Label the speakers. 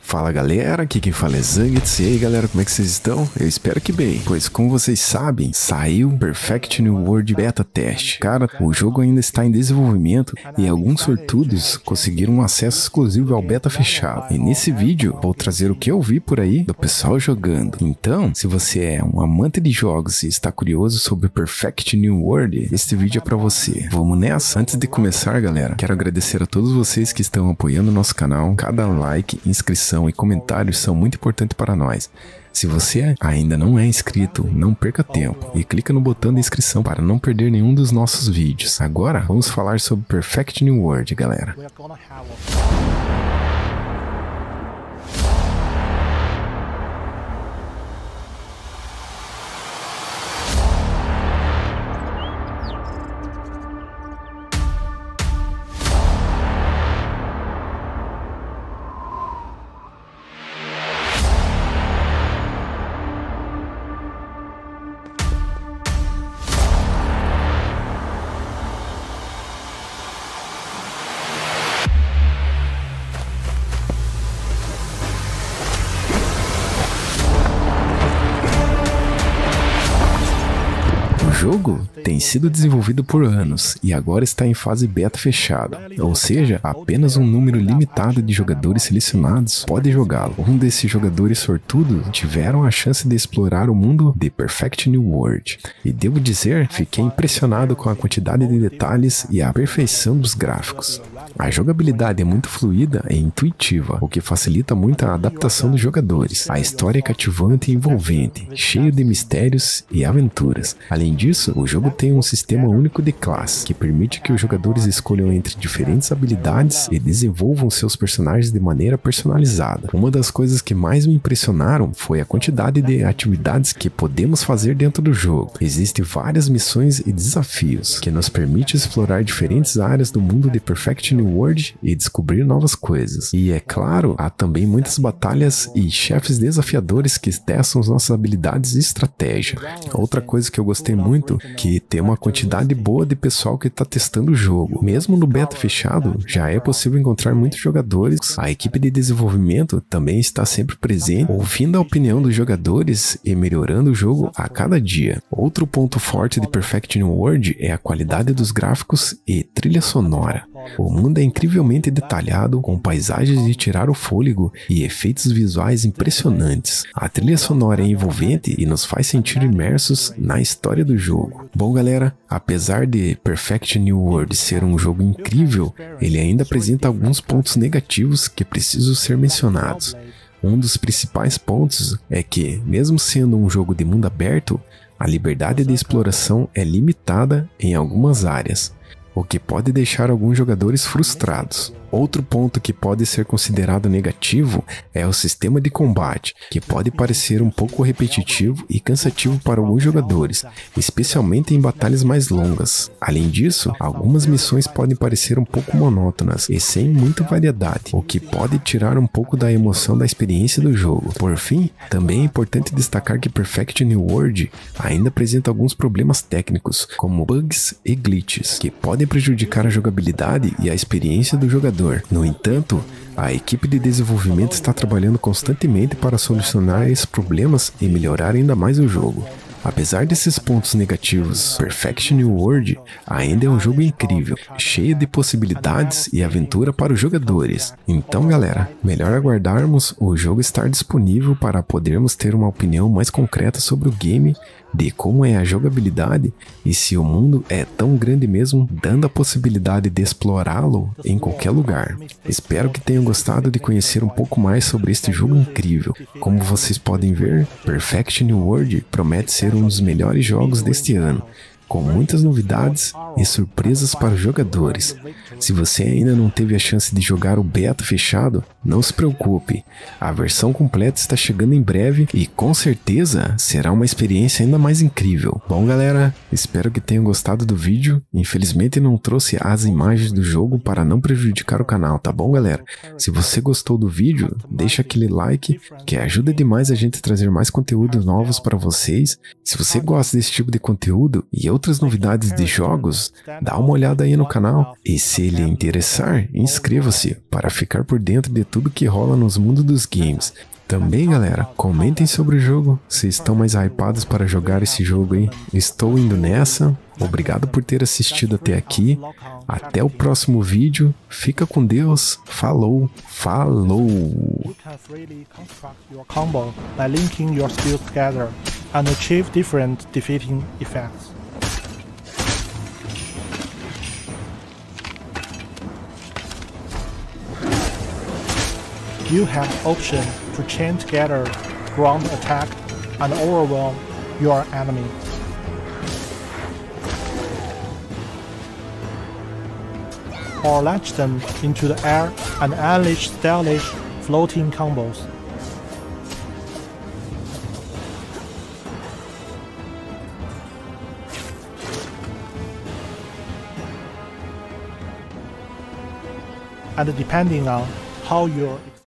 Speaker 1: Fala galera, aqui quem fala é Zangets. E aí galera, como é que vocês estão? Eu espero que bem, pois como vocês sabem, saiu Perfect New World Beta Test. Cara, o jogo ainda está em desenvolvimento e alguns sortudos conseguiram um acesso exclusivo ao beta fechado. E nesse vídeo vou trazer o que eu vi por aí do pessoal jogando. Então, se você é um amante de jogos e está curioso sobre Perfect New World, este vídeo é pra você. Vamos nessa? Antes de começar galera, quero agradecer a todos vocês que estão apoiando o nosso canal. Cada like, inscrição e comentários são muito importantes para nós. Se você ainda não é inscrito, não perca tempo e clica no botão de inscrição para não perder nenhum dos nossos vídeos. Agora vamos falar sobre Perfect New World, galera. O jogo tem sido desenvolvido por anos e agora está em fase beta fechada, ou seja, apenas um número limitado de jogadores selecionados pode jogá-lo. Um desses jogadores sortudos tiveram a chance de explorar o mundo de Perfect New World. E devo dizer, fiquei impressionado com a quantidade de detalhes e a perfeição dos gráficos. A jogabilidade é muito fluida e intuitiva, o que facilita muito a adaptação dos jogadores. A história é cativante e envolvente, cheio de mistérios e aventuras. Além disso, o jogo tem um sistema único de classes, que permite que os jogadores escolham entre diferentes habilidades e desenvolvam seus personagens de maneira personalizada. Uma das coisas que mais me impressionaram foi a quantidade de atividades que podemos fazer dentro do jogo. Existem várias missões e desafios, que nos permitem explorar diferentes áreas do mundo de Perfect New World e descobrir novas coisas. E é claro, há também muitas batalhas e chefes desafiadores que testam as nossas habilidades e estratégia. Outra coisa que eu gostei muito, que tem uma quantidade boa de pessoal que está testando o jogo. Mesmo no beta fechado, já é possível encontrar muitos jogadores. A equipe de desenvolvimento também está sempre presente, ouvindo a opinião dos jogadores e melhorando o jogo a cada dia. Outro ponto forte de Perfect New World é a qualidade dos gráficos e trilha sonora. O mundo é incrivelmente detalhado, com paisagens de tirar o fôlego e efeitos visuais impressionantes. A trilha sonora é envolvente e nos faz sentir imersos na história do jogo. Bom galera, apesar de Perfect New World ser um jogo incrível, ele ainda apresenta alguns pontos negativos que precisam ser mencionados. Um dos principais pontos é que, mesmo sendo um jogo de mundo aberto, a liberdade de exploração é limitada em algumas áreas, o que pode deixar alguns jogadores frustrados. Outro ponto que pode ser considerado negativo é o sistema de combate, que pode parecer um pouco repetitivo e cansativo para alguns jogadores, especialmente em batalhas mais longas. Além disso, algumas missões podem parecer um pouco monótonas e sem muita variedade, o que pode tirar um pouco da emoção da experiência do jogo. Por fim, também é importante destacar que Perfect New World ainda apresenta alguns problemas técnicos, como bugs e glitches, que podem prejudicar a jogabilidade e a experiência do jogador. No entanto, a equipe de desenvolvimento está trabalhando constantemente para solucionar esses problemas e melhorar ainda mais o jogo. Apesar desses pontos negativos, Perfect New World ainda é um jogo incrível, cheio de possibilidades e aventura para os jogadores. Então galera, melhor aguardarmos o jogo estar disponível para podermos ter uma opinião mais concreta sobre o game, de como é a jogabilidade e se o mundo é tão grande mesmo, dando a possibilidade de explorá-lo em qualquer lugar. Espero que tenham gostado de conhecer um pouco mais sobre este jogo incrível. Como vocês podem ver, Perfect New World promete ser um dos melhores jogos deste ano, com muitas novidades e surpresas para os jogadores. Se você ainda não teve a chance de jogar o beta fechado, não se preocupe, a versão completa está chegando em breve e com certeza será uma experiência ainda mais incrível. Bom galera, espero que tenham gostado do vídeo. Infelizmente não trouxe as imagens do jogo para não prejudicar o canal, tá bom galera? Se você gostou do vídeo, deixa aquele like que ajuda demais a gente a trazer mais conteúdos novos para vocês. Se você gosta desse tipo de conteúdo e eu outras novidades de jogos, dá uma olhada aí no canal. E se lhe interessar, inscreva-se para ficar por dentro de tudo que rola nos mundos dos games. Também, galera, comentem sobre o jogo, se estão mais hypados para jogar esse jogo aí. Estou indo nessa. Obrigado por ter assistido até aqui. Até o próximo vídeo. Fica com Deus. Falou. Falou.
Speaker 2: You can freely construct your combo by linking your skills together and achieve different defeating effects. You have the option to chain together ground attack and overwhelm your enemy. Or launch them into the air and unleash stylish floating combos. And depending on how your